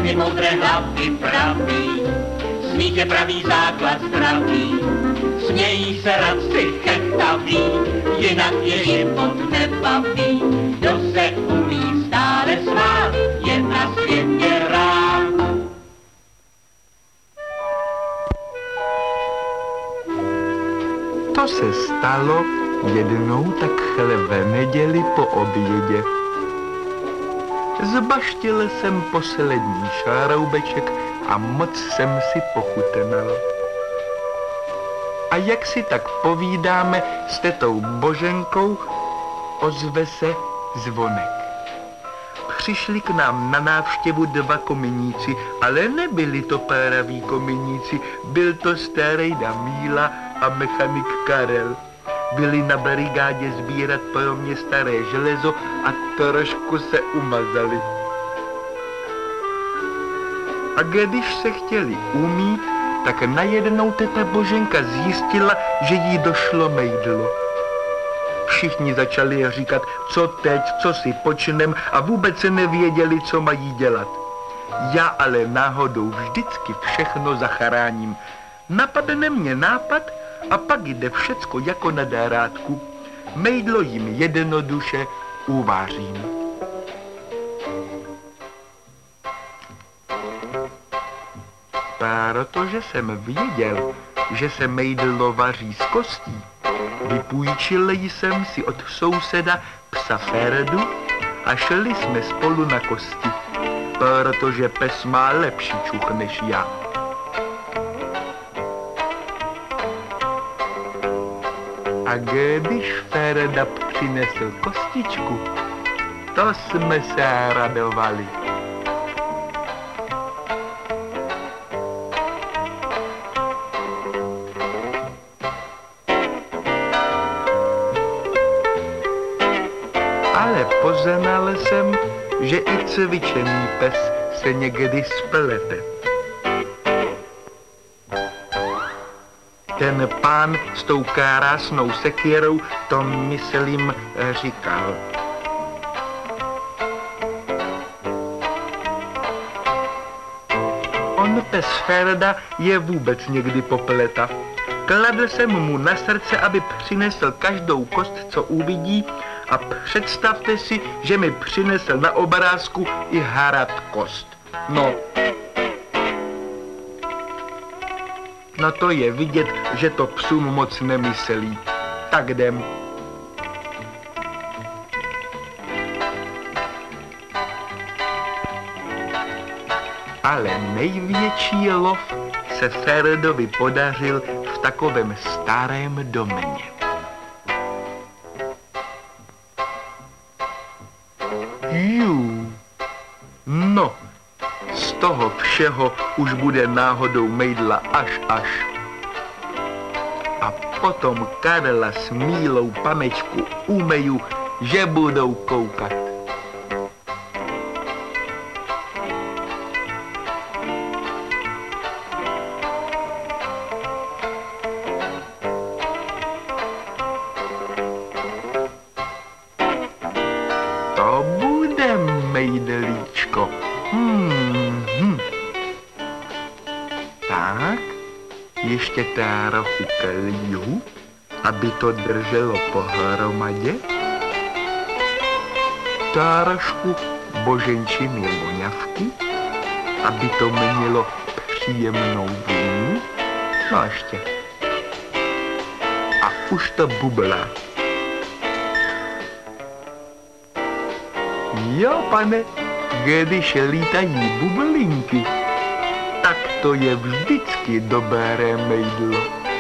všechny moudré hlavy praví. Smích je pravý základ zdraví, smějí se radci chechtaví, jinak je život nebaví. Kdo se umí stále smát, je na světě rád. To se stalo jednou takhle ve neděli po obědě. Zbaštil jsem poslední šároubeček a moc jsem si pochutnal. A jak si tak povídáme s tetou Boženkou, ozve se zvonek. Přišli k nám na návštěvu 2 kominíci, ale nebyli to praví kominíci, byl to starejda Míla a mechanik Karel. Byli na barigádě sbírat pro mě staré železo a trošku se umazali. A když se chtěli umýt, tak najednou teta Boženka zjistila, že jí došlo mejdlo. Všichni začali říkat, co teď, co si počnem a vůbec se nevěděli, co mají dělat. Já ale náhodou vždycky všechno zachráním. Napadne mě nápad a pak jde všecko jako na dárátku. Mejdlo jim jednoduše uvařím. Protože jsem věděl, že se mejdlo vaří z kostí, vypůjčil jsem si od souseda psa Ferdu a šli jsme spolu na kosti, protože pes má lepší čuch než já. A když Ferda přinesl kostičku, to jsme se radovali. Ale poznal jsem, že i cvičený pes se někdy splete. Ten pán s tou krásnou sekírou to, myslím, říkal. On pes Ferda je vůbec někdy popleta. Kladl jsem mu na srdce, aby přinesl každou kost, co uvidí, a představte si, že mi přinesl na obrázku i hrad kost. No to je vidět, že to psům moc nemyslí. Tak jdem. Ale největší lov se Ferdovi podařil v takovém starém domě. No, z toho všeho už bude náhodou mejdla až. A potom Karla s Mílou Pamečku umeju, že budou koukat. To bude mejdelíčko. Tak, ještě trochu klíhu, aby to drželo pohromadě. Trošku boženčiny voňavky, aby to mělo příjemnou vůni. No ještě. A už to bublá. Jo, pane, když lítají bublinky, tak to je vždycky dobré mejdlo.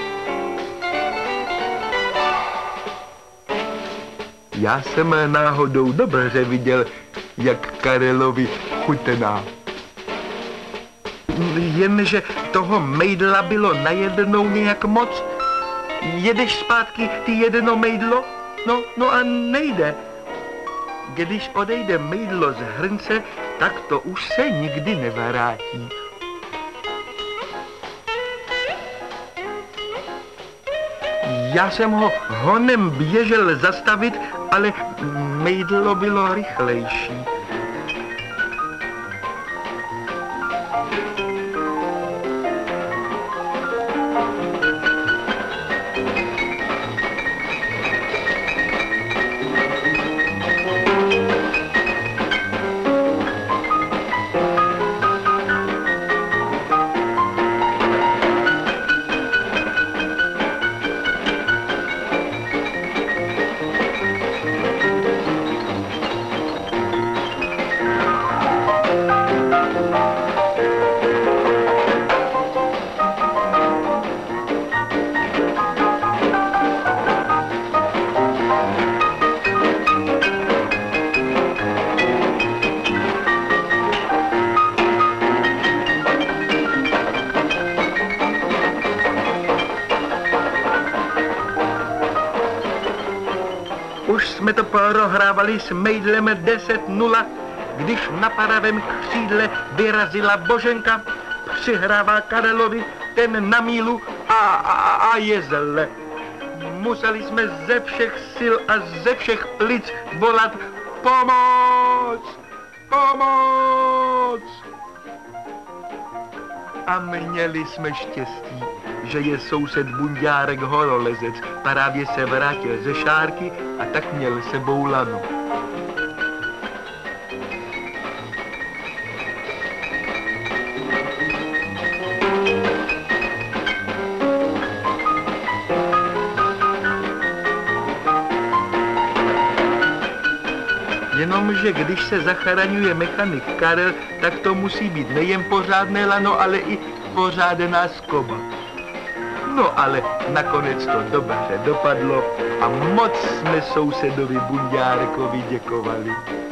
Já jsem náhodou dobře viděl, jak Karelovi chutná. Jenže toho mejdla bylo najednou nějak moc. Jedeš zpátky ty jedno mejdlo? No a nejde. Když odejde mejdlo z hrnce, tak to už se nikdy nevrátí. Já jsem ho honem běžel zastavit, ale mejdlo bylo rychlejší. už jsme to prohrávali s Mejdlem 10-0, když na pravém křídle vyrazila Boženka, přihrává Karelovi, ten na mílu a je zle. Museli jsme ze všech sil a ze všech plic volat pomoc! Pomoc! A měli jsme štěstí, že je soused Bunďárek horolezec, právě se vrátil ze šárky a tak měl sebou lanu. Jenomže když se zachraňuje mechanik Karel, tak to musí být nejen pořádné lano, ale i pořádená skoba. No ale nakonec to dobře dopadlo a moc jsme sousedovi Bunďárkovi děkovali.